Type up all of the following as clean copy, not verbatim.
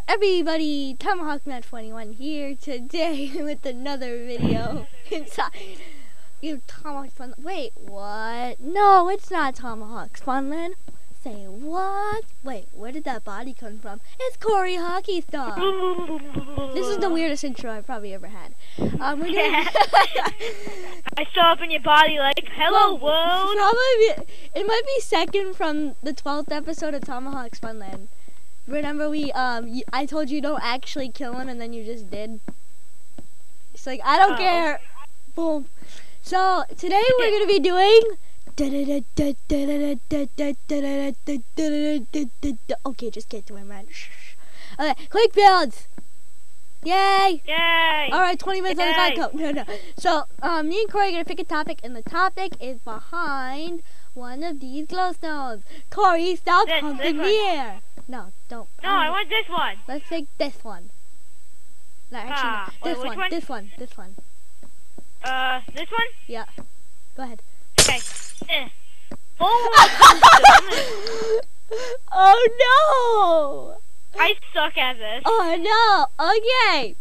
Everybody, Tomahawk921 here today with another video inside you Tomahawk Fun. Wait, what? No, it's not Tomahawk's Funland. Say what? Wait, where did that body come from? It's Corey Hockey Star. This is the weirdest intro I've probably ever had. We're doing I saw up in your body like, hello world. It might be second from the 12th episode of Tomahawk's Funland. Remember I told you don't actually kill him and then you just did? It's like, I don't care. Boom. So, today we're going to be doing... Okay, just get to it, man. Okay, quick builds. Yay! Yay! Alright, 20 minutes on the clock. No. So, me and Corey are going to pick a topic, and the topic is behind one of these glowstones. Corey, stop pumping the air. No, don't. No, I want this one. Let's take this one. No, actually, no. This one. This one. This one. This one? Yeah. Go ahead. Okay. Oh no! I suck at this. Oh no! Okay.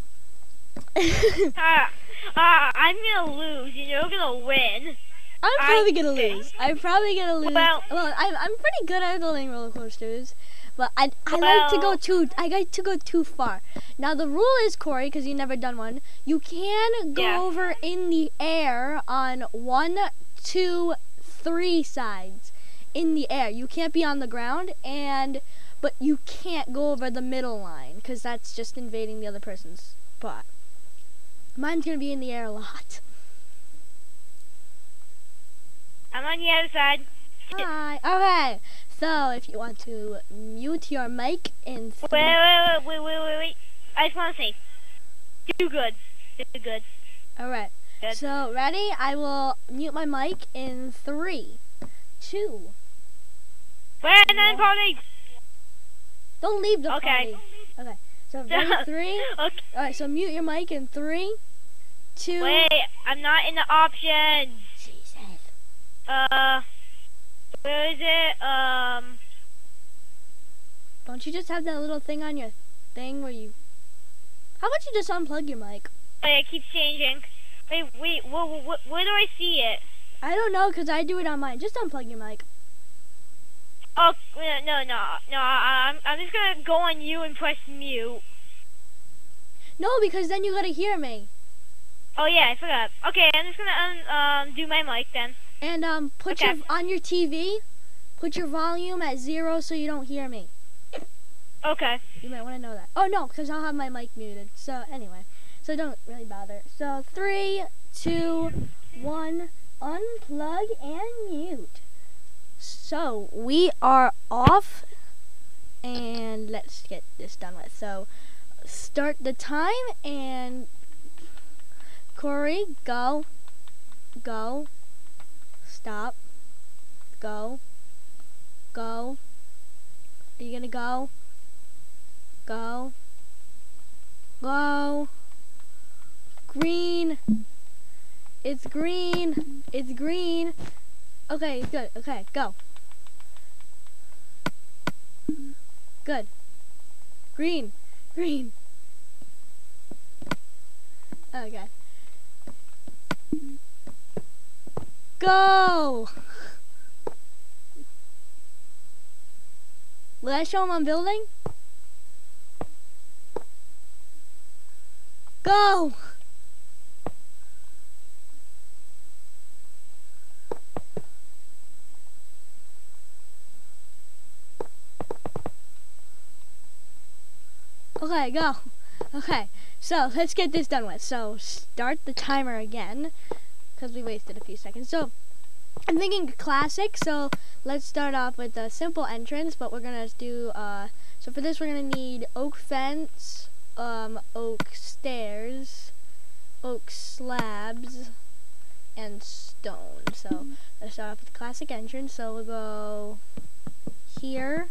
I'm gonna lose. You're gonna win. I'm probably gonna lose. I'm probably gonna lose. Well, I'm pretty good at building roller coasters, but I like to go too far. Now the rule is, Corey, because you've never done one, you can go over in the air on 1, 2, 3 sides in the air. You can't be on the ground, but you can't go over the middle line because that's just invading the other person's spot. Mine's gonna be in the air a lot. I'm on the other side. Hi. Okay. So if you want to mute your mic and wait. I just want to say, do good. All right. Good. So ready? I will mute my mic in 3, 2. Wait, I'm party. Don't leave the party. Okay. So ready? 3. Okay. All right. So mute your mic in 3, 2. Wait, I'm not in the options. Jesus. Where is it? Don't you just have that little thing on your thing where you... How about you just unplug your mic? Wait, it keeps changing. Wait, where do I see it? I don't know, because I do it on mine. Just unplug your mic. Oh, no, I'm just gonna go on you and press mute. No, because then you gotta hear me. Oh yeah, I forgot. Okay, I'm just gonna do my mic then. And on your TV, put your volume at 0 so you don't hear me. Okay. You might want to know that. Oh no, because I'll have my mic muted. So anyway, so don't really bother. So 3, 2, 1, unplug and mute. So we are off, and let's get this done with. So start the time, and Corey, go. Stop. Go. Are you gonna go? Go. Green. It's green. Okay, good. Okay, go. Good. Green. Okay. Go! Will I show him I'm building? Go! Okay, go. Okay, so let's get this done with. So start the timer again, because we wasted a few seconds. So I'm thinking classic, so let's start off with a simple entrance, but we're gonna do so for this we're gonna need oak fence, oak stairs, oak slabs, and stone. So let's start off with classic entrance. So we'll go here,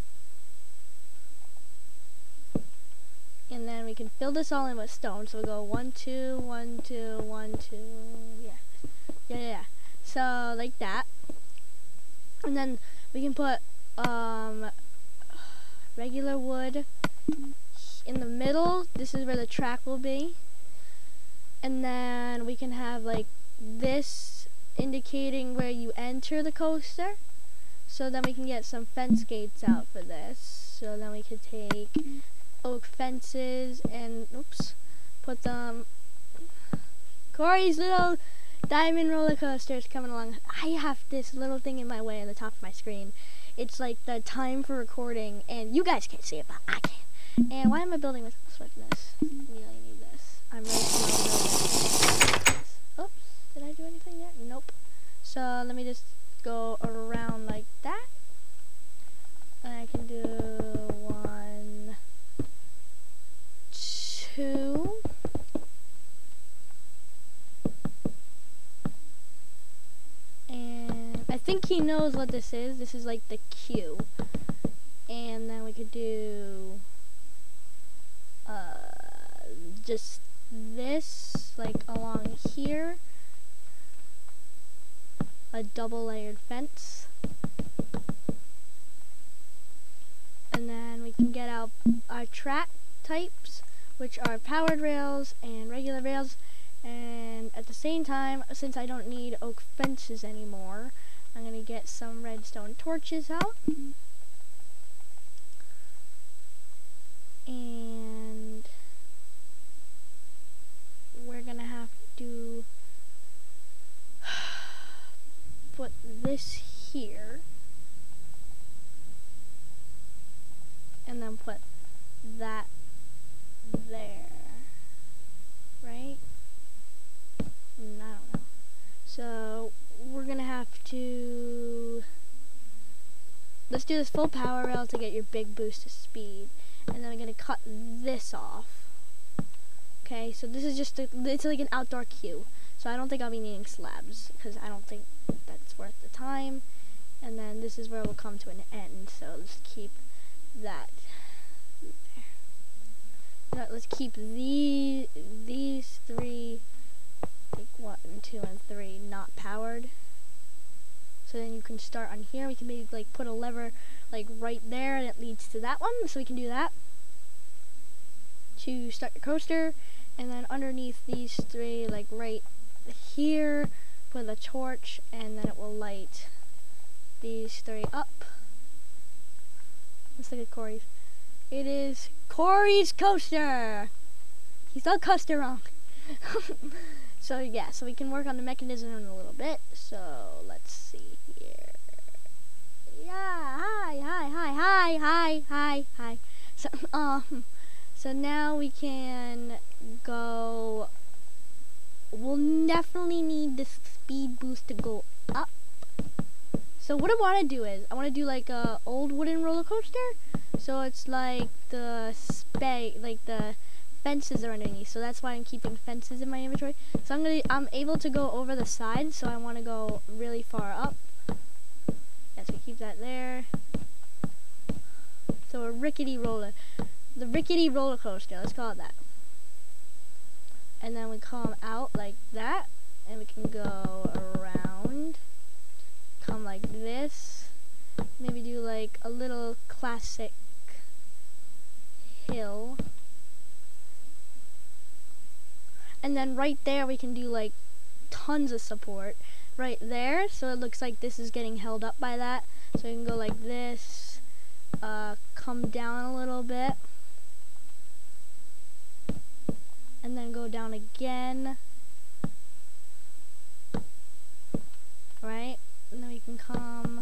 and then we can fill this all in with stone. So we'll go 1, 2, 1, 2, 1, 2. Yeah. So like that, and then we can put regular wood in the middle, this is where the track will be. And then we can have like this indicating where you enter the coaster. So then we can get some fence gates out for this. So then we could take oak fences and, oops, put them. Corey's little diamond roller coaster is coming along. I have this little thing in my way on the top of my screen. It's like the time for recording, and you guys can't see it, but I can. And why am I building with swiftness? I really need this. I'm ready to build. Oops, did I do anything yet? Nope. So let me just go around like that. And I can do 1, 2. And I think he knows what this is. This is like the queue. And then we could do just this, like along here. A double layered fence. And then we can get out our track types, which are powered rails and regular rails. And at the same time, since I don't need oak fences anymore, I'm going to get some redstone torches out. And we're going to have to put this here. And then put that there. Right? I don't know. So we're gonna have to, let's do this full power rail to get your big boost of speed, and then I'm gonna cut this off. Okay, so this is just it's like an outdoor queue, so I don't think I'll be needing slabs because I don't think that's worth the time. And then this is where we'll come to an end, so let's keep that there. Let's keep these 3, like 1, 2, and 3 not powered. So then you can start on here. We can maybe like put a lever like right there, and it leads to that one. So we can do that to start your coaster. And then underneath these 3, like right here, put a torch, and then it will light these 3 up. Let's look at Corey's. It is Corey's coaster. He spelled coaster wrong. So yeah, so we can work on the mechanism in a little bit. So let's see here. Yeah, hi. So now we can go. We'll definitely need the speed boost to go up. So what I want to do is I want to do like a old wooden roller coaster. So it's like the fences are underneath. So that's why I'm keeping fences in my inventory. So I'm able to go over the side. So I want to go really far up. Yes, we keep that there. So the rickety roller coaster. Let's call it that. And then we come out like that, and we can go around. Come like this. Maybe do like a little classic hill. And then right there we can do like tons of support right there, so it looks like this is getting held up by that. So you can go like this, come down a little bit, and then go down again, right? And then we can come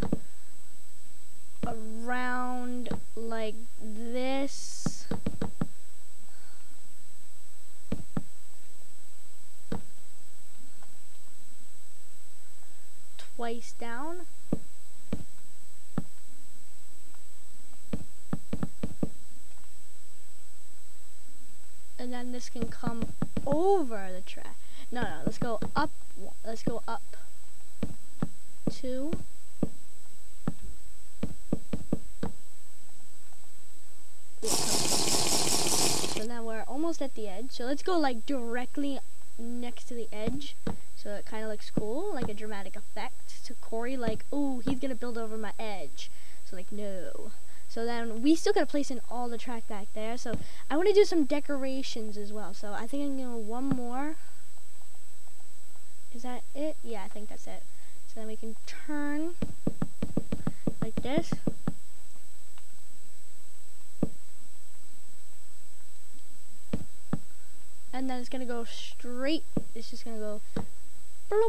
around like this. Twice down. And then this can come over the track. No, let's go up. Let's go up. 2. So now we're almost at the edge. So let's go like directly next to the edge. So it kind of looks cool, like a dramatic effect to Corey, like, ooh, he's gonna build over my edge. So like, no. So then we still gotta place in all the track back there. So I want to do some decorations as well. So I think I'm gonna do one more. Is that it? Yeah, I think that's it. So then we can turn like this. And then it's gonna go straight. It's just gonna go bloop.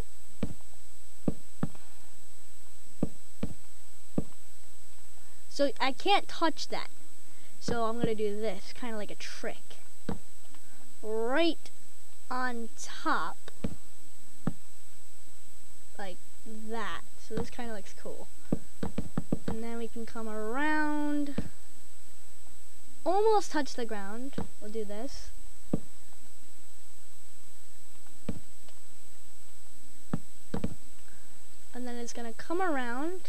So I can't touch that. So I'm gonna do this, kind of like a trick. Right on top. Like that. So this kind of looks cool. And then we can come around. Almost touch the ground. We'll do this. And then it's gonna come around.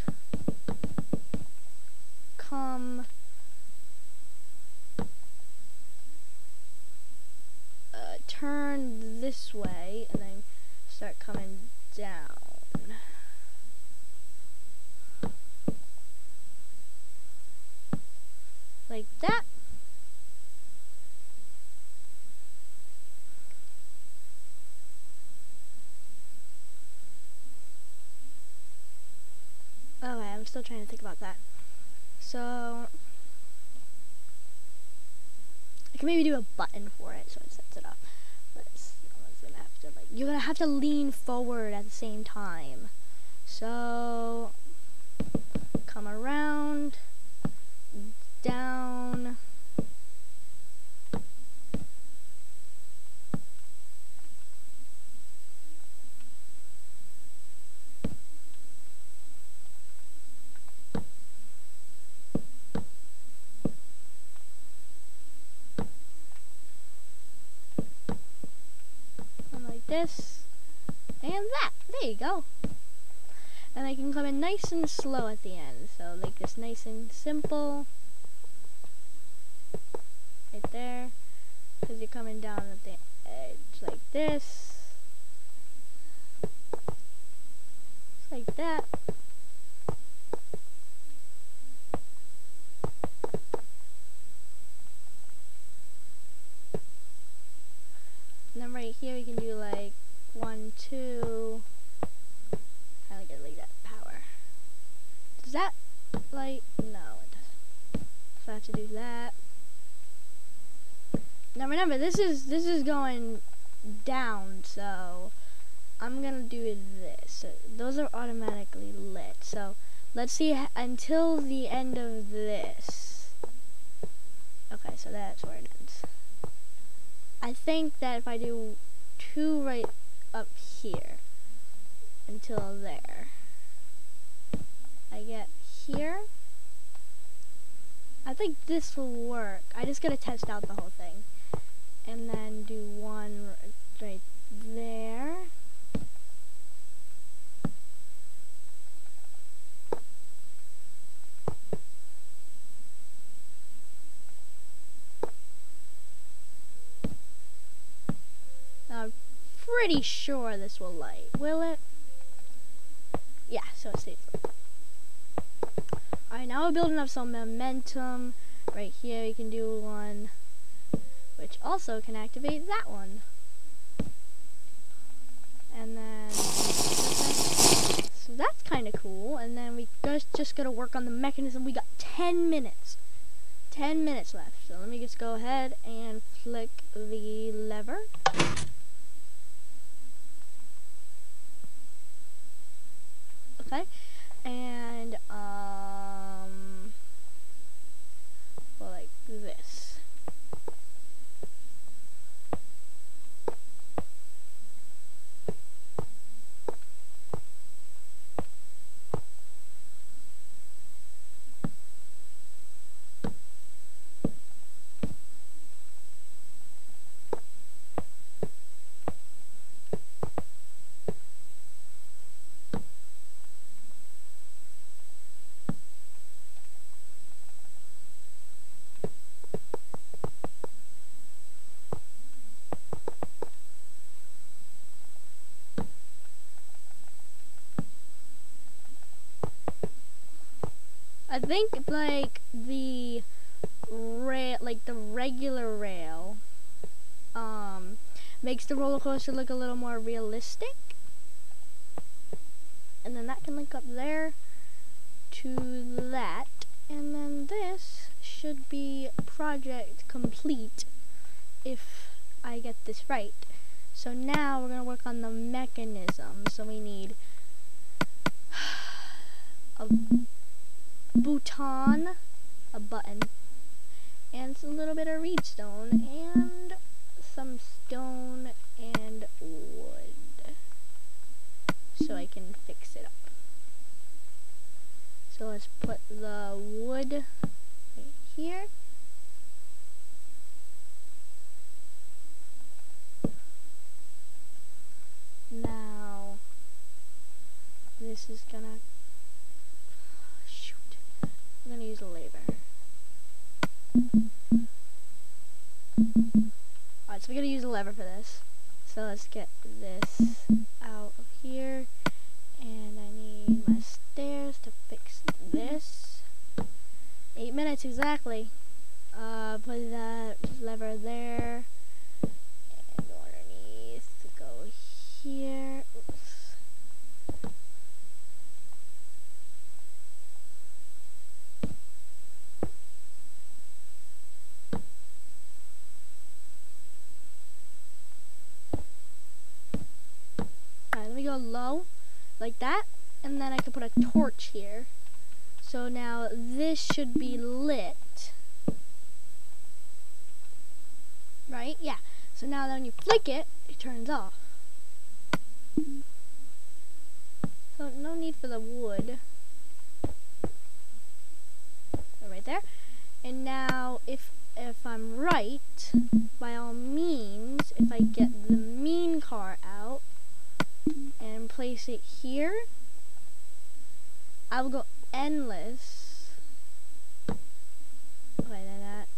Turn this way and then start coming down. Like that. Okay, I'm still trying to think about that. So I can maybe do a button for it so it sets it up. But someone's gonna have to, like, you're gonna have to lean forward at the same time. So come around, down. This and that. There you go. And I can come in nice and slow at the end. So like this, nice and simple. Right there. Because you're coming down at the edge like this. Just like that. And then right here we can do like 1, 2. I like it like that. Power. Does that light? No, it doesn't. So I have to do that. Now remember, this is going down, so I'm gonna do this. So those are automatically lit. So let's see until the end of this. Okay, so that's where it ends. I think that if I do 2 right up here until there, I get here. I think this will work. I just gotta test out the whole thing. And then do 1 right there. I'm pretty sure this will light. Will it? Yeah, so it stays lit. Alright, now we're building up some momentum. Right here you can do 1, which also can activate that one. And then, so that's kind of cool. And then we just gotta work on the mechanism. We got 10 minutes. 10 minutes left. So let me just go ahead and flick the lever. Okay, and well, like this. I think like the rail, like the regular rail, makes the roller coaster look a little more realistic. And then that can link up there to that. And then this should be project complete if I get this right. So now we're going to work on the mechanism. So we need a button, a button, and a little bit of redstone, and some stone and wood, so I can fix it up. So let's put the wood right here. Now this is gonna I'm gonna use a lever. Alright, so we're gonna use a lever for this. So let's get this out of here. And I need my stairs to fix this. 8 minutes exactly. Put that lever there. And go underneath to go here. Oops. Alright, let me go low like that, and then I can put a torch here. So now this should be lit. Right? Yeah. So now when you flick it, it turns off. So no need for the wood. Right there. And now if I'm right, by all means, if I get the mean car out and place it here, I will go endless. Okay, then that.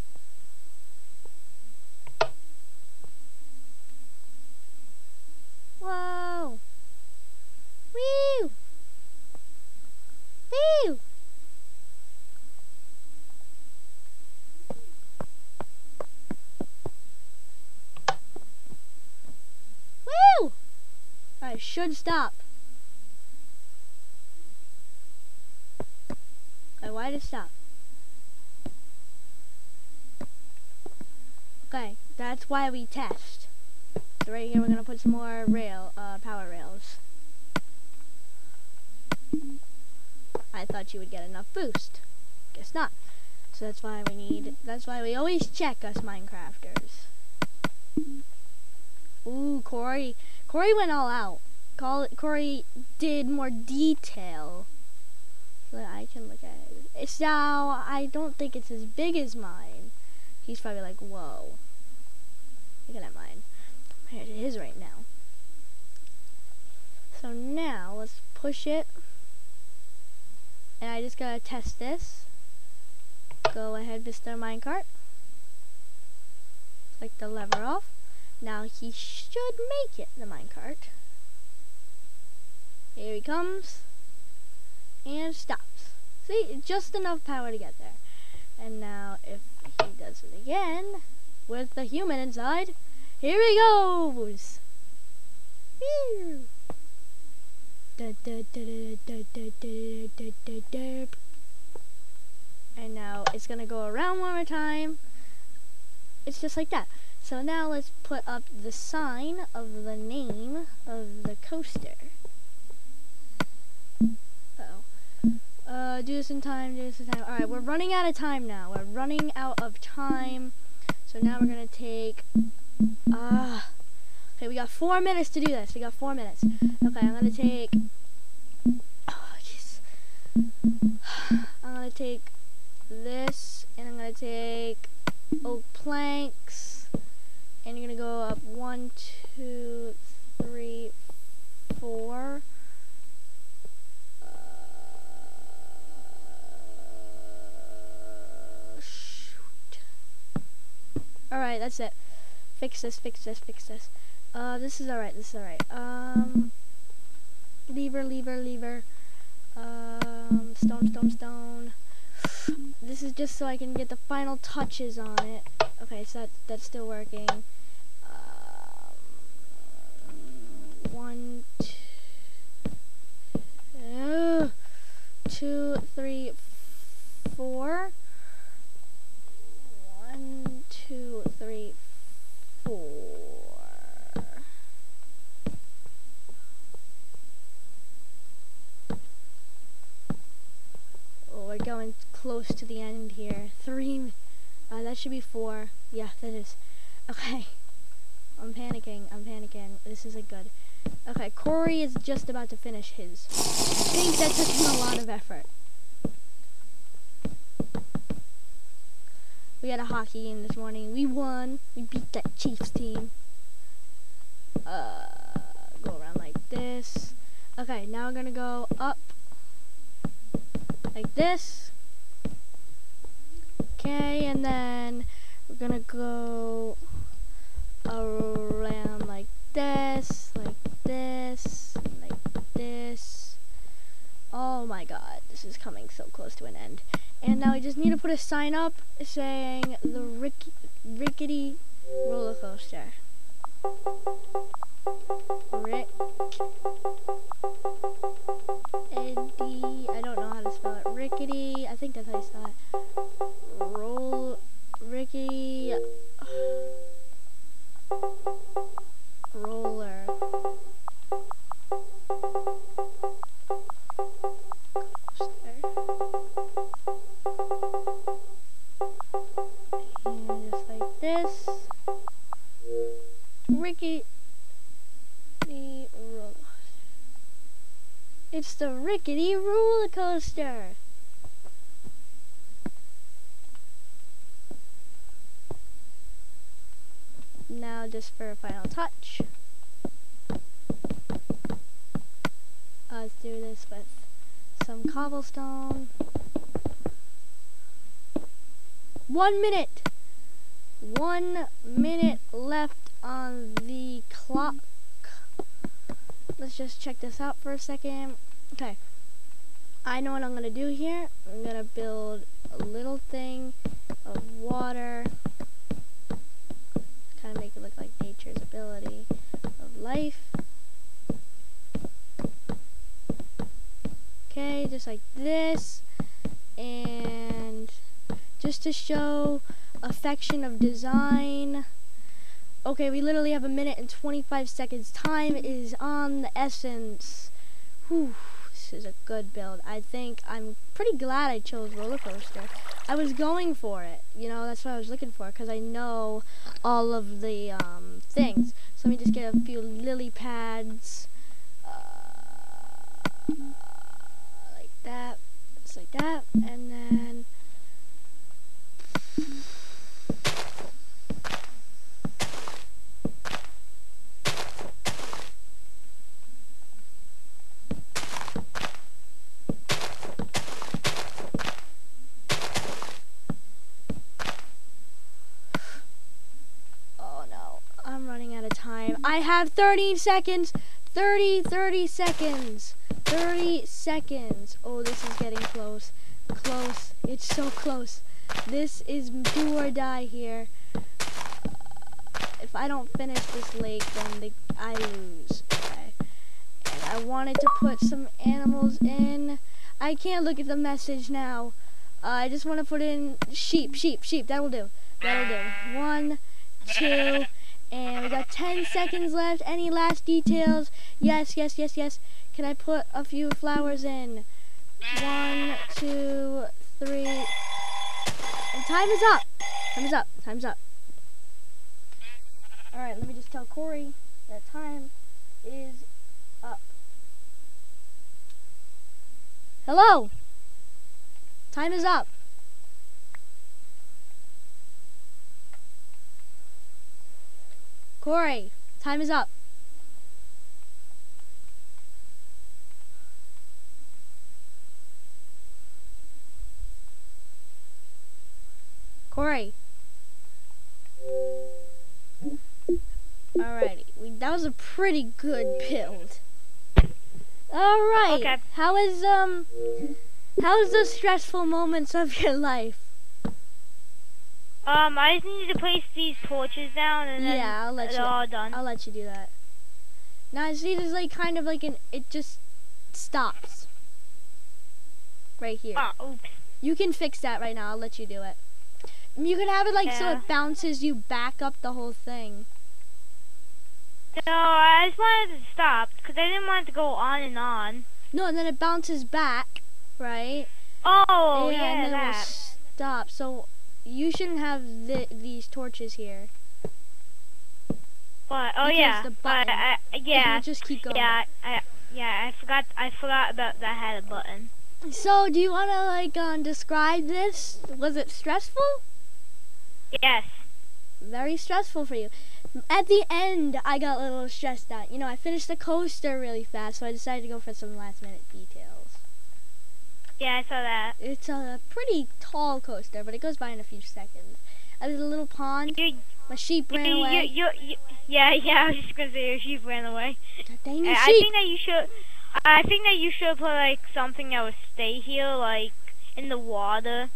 Whoa! Woo! Woo! Woo! I should stop. Why did it stop? Okay, that's why we test. So right here we're gonna put some more power rails. I thought you would get enough boost. Guess not. So that's why we always check, us Minecrafters. Ooh, Corey went all out. Corey did more detail so that I can look at it. So I don't think it's as big as mine. He's probably like, whoa. Look at mine. Here it is right now. So now let's push it. And I just gotta test this. Go ahead, Mr. Minecart. Take the lever off. Now he should make it, the minecart. Here he comes. And stops. See, just enough power to get there. And now if he does it again, with the human inside, here he goes! Woo! And now it's gonna go around one more time. It's just like that. So now let's put up the sign of the name of the coaster. Do this in time, do this in time. Alright, we're running out of time now. We're running out of time. So now we're gonna take, okay, we got 4 minutes to do this. We got 4 minutes. Okay, I'm gonna take, I'm gonna take this, and I'm gonna take oak planks, and you're gonna go up 1, 2, 3, 4. Alright, that's it. Fix this, fix this, fix this. This is alright, this is alright. Lever, lever, lever. Stone, stone, stone. this is just so I can get the final touches on it. Okay, so that's still working. 1, 2, 3, 4. 1, 2, 3, 4. Oh, we're going close to the end here. 3. That should be 4. Yeah, that is. Okay. I'm panicking. This isn't good. Okay, Corey is just about to finish his. I think that took him a lot of effort. We had a hockey game this morning. We won. We beat that Chiefs team. Go around like this. Okay, now we're gonna go up like this. Okay, and then we're gonna go around like this, like this, like this. Oh my god, this is coming so close to an end. And now we just need to put a sign up saying the rickety roller coaster. I don't know how to spell it. Rickety, I think that's how you spell it. Rickety roller coaster. And just like this. Rickety roller. It's the rickety roller coaster. Now just for a final touch. Let's do this with some cobblestone. 1 minute. 1 minute left on the clock. Let's just check this out for a second. Okay. I know what I'm gonna do here. I'm gonna build a little thing of water. Kind of make it look like nature's ability of life. Okay, just like this. And just to show affection of design. Okay, we literally have 1 minute and 25 seconds. Time is on the essence. Whew, this is a good build. I think I'm pretty glad I chose roller coaster. I was going for it, you know, that's what I was looking for, because I know all of the things. So let me just get a few lily pads, like that, just like that, and then I have 30 seconds. 30 seconds. 30 seconds. Oh, this is getting close. Close. It's so close. This is do or die here. If I don't finish this lake, then I lose. Okay. And I wanted to put some animals in. I can't look at the message now. I just want to put in sheep. That will do. 1, 2. And we got 10 seconds left. Any last details? Yes. Can I put a few flowers in? 1, 2, 3. And time is up. Time's up. Alright, let me just tell Corey that time is up. Hello? Time is up. Corey, time is up. Corey. Alrighty, that was a pretty good build. Alright. Okay. How How's the stressful moments of your life? I just need to place these torches down and then Yeah, I'll let it's you. all done. I'll let you do that. Now see, there's like kind of like it just stops. Right here. Oh, oops. You can fix that right now. I'll let you do it. You can have it like so Yeah. it bounces you back up the whole thing. No, I just wanted to stop because I didn't want it to go on and on. No, and then it bounces back, right? Oh, and yeah, then it will that. stop. So you shouldn't have these torches here. But oh Because yeah, the but button. yeah, It'll just keep going. yeah, I forgot about that had a button. So do you want to like describe this? Was it stressful? Yes. Very stressful for you. At the end, I got a little stressed out. You know, I finished the coaster really fast, so I decided to go for some last minute details. Yeah, I saw that. It's a pretty tall coaster, but it goes by in a few seconds. There's a little pond. You, My sheep ran away. yeah, I was just gonna say your sheep ran away. Dang I sheep. think that you should. I think that you should put like something that would stay here, like in the water.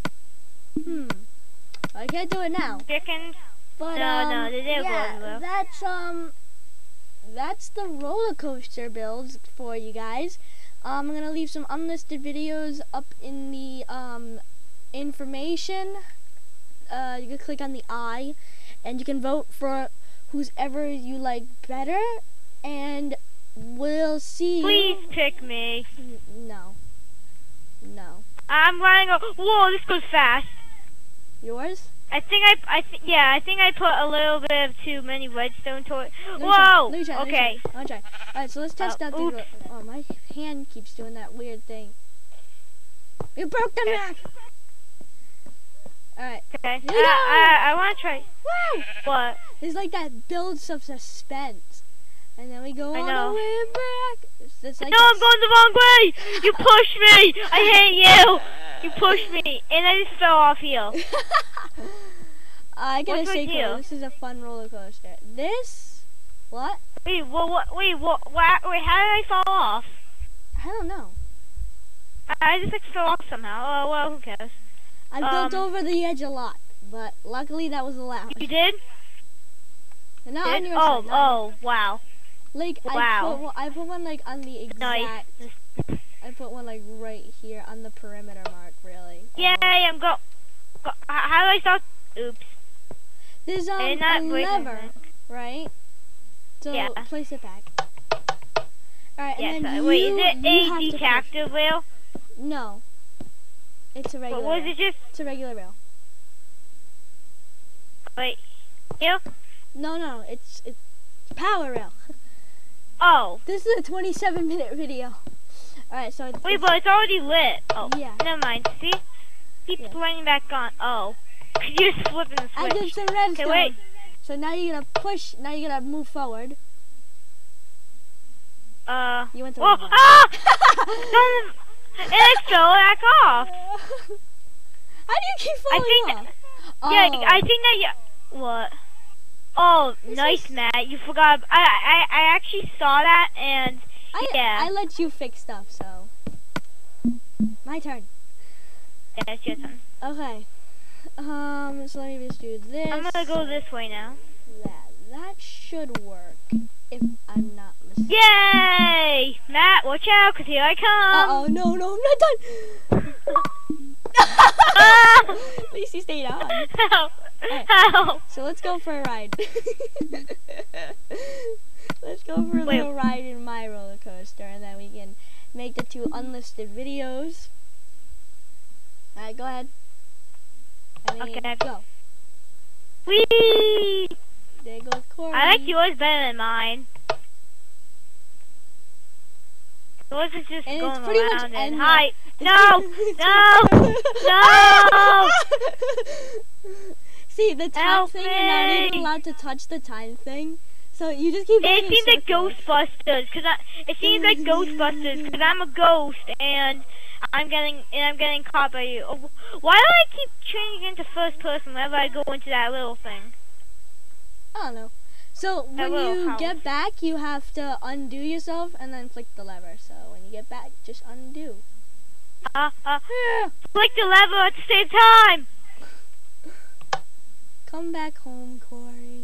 I can't do it now. Chickens. But No, they didn't yeah, go anywhere. that's the roller coaster builds for you guys. I'm gonna leave some unlisted videos up in the information. You can click on the I, and you can vote for whoever you like better, and we'll see. Please pick me. No. I'm running. Whoa, this goes fast. Yours? I think I put a little bit of too many redstone torches. Let me Whoa. try, Okay. I'll try. Alright, so let's test out oops. Oh, my hand keeps doing that weird thing. You broke the Okay. map! Alright. Okay. Here we go! I want to try. Woo! What? It's like that builds of suspense. And then we go I all know. the way back. It's like No, I'm going the wrong way. You pushed me. I hate you. You pushed me, and I just fell off here. I gotta What's say, with you? Cole, this is a fun roller coaster. This? What? Wait, wait, how did I fall off? I don't know. I just like fell off somehow. Oh, well, who cares? I built over the edge a lot, but luckily that was allowed. You did? And not on your Oh, side. not on- wow. Like Wow. I put one like on the exact. Nice. I put one like right here on the perimeter mark. Really. Yay, I'm go. How do I start? Oops. There's And a not break lever, anything. right? So Yeah. place it back. Alright, Yes. and then Wait, you, is it you a have to push. detective rail? No. It's a regular. Or was rail. it just It's a regular rail. wait? Here? No, it's power rail. Oh. This is a 27-minute video. Alright, so it's, Wait, but it's already lit. Oh. Yeah. Never mind. See? Keeps Yeah. running back on. Oh. You're flipping the I switch. did some redstone. Okay, wait. So now you're gonna push. Now you're gonna move forward. You went the Whoa! wrong way. Ah! Don't. And I fell back off. How do you keep falling think off? Yeah, Oh. I think that you. What? Oh, This nice, is- Matt. You forgot. I actually saw that, and yeah. I let you fix stuff, so my turn. Yeah, it's your turn. Okay. So let me just do this. I'm gonna go this way now. That should work if I'm not mistaken. Yay! Matt, watch out, 'cause here I come. Oh no, I'm not done. Ah! At least you stayed on. Help! Alright. Help! So let's go for a ride. Let's go for a Wait. little ride in my roller coaster, and then we can make the 2 unlisted videos. Alright, go ahead. Okay. Go. Whee! There goes Corey. I like yours better than mine. Yours is just And it's going pretty much around and endless. hi. No! No! See, the time Help thing, you're not even me. allowed to touch the time thing. So you just keep going It in seems like circles. Ghostbusters, it seems like Ghostbusters, because I'm a ghost and I'm getting caught by you. Oh, why do I keep changing into first person whenever I go into that little thing? I don't know. So when little you house. get back, you have to undo yourself and then flick the lever. So when you get back, just undo. Click the lever at the same time. Come back home, Corey.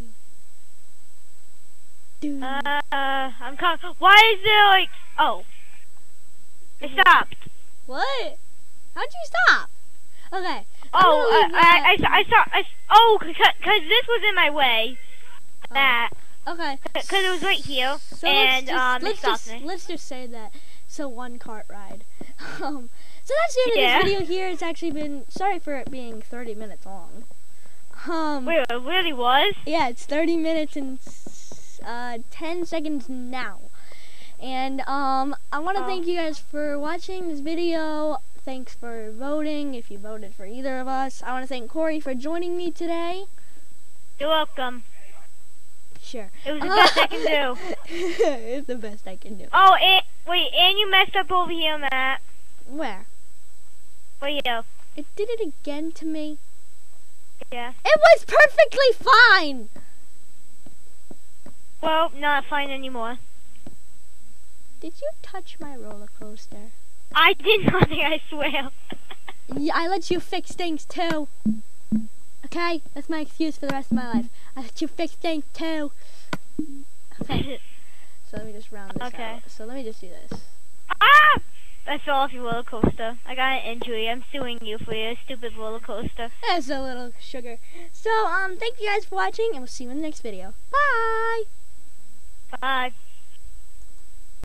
Dude. I'm coming. Why is there like? Oh, it stopped. What? How'd you stop? Okay. Oh, I saw. Oh, cause this was in my way. That. Okay. Cause it was right here, So and it stopped me. let's just say that it's a one cart ride. So that's the end of this video here. It's actually been, sorry for it being 30 minutes long. Wait, it really was? Yeah, it's 30 minutes and 10 seconds now. And I want to thank you guys for watching this video. Thanks for voting, if you voted for either of us. I want to thank Corey for joining me today. You're welcome. Sure. It was the best I can do. It's the best I can do. Oh, and wait, and you messed up over here, Matt. Where? For you. It did it again to me. Yeah. It was perfectly fine. Well, not fine anymore. Did you touch my roller coaster? I did nothing, I swear. Yeah, I let you fix things too. Okay? That's my excuse for the rest of my life. I let you fix things too. Okay. So let me just round this out. So let me just do this. Ah! I fell off your roller coaster. I got an injury. I'm suing you for your stupid roller coaster. That's a little sugar. So, thank you guys for watching, and we'll see you in the next video. Bye! Bye.